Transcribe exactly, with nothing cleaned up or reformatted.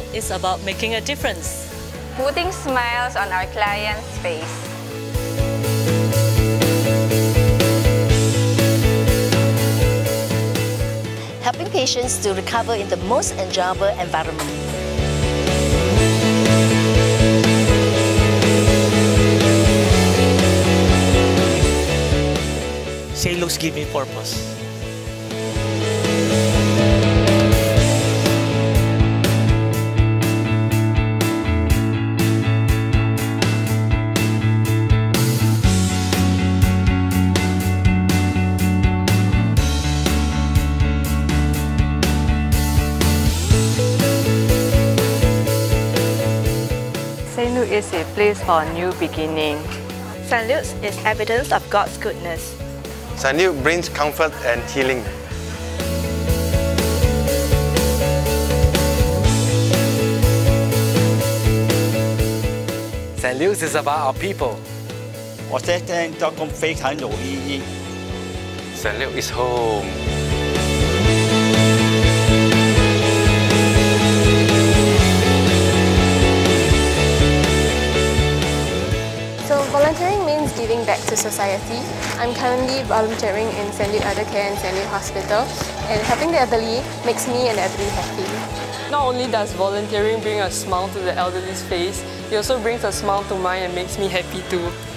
Luke is about making a difference. Putting smiles on our clients' face. Helping patients to recover in the most enjoyable environment. Saint Luke's give me purpose. Saint Luke is a place for a new beginning. Saint Luke's is evidence of God's goodness. Saint Luke brings comfort and healing. Saint Luke's is about our people. 我識聽得咁非常有意義。 Saint Luke is home. So volunteering means giving back to society. I'm currently volunteering in Saint Luke Elder Care and Saint Luke Hospital, and helping the elderly makes me and the elderly happy. Not only does volunteering bring a smile to the elderly's face, it also brings a smile to mine and makes me happy too.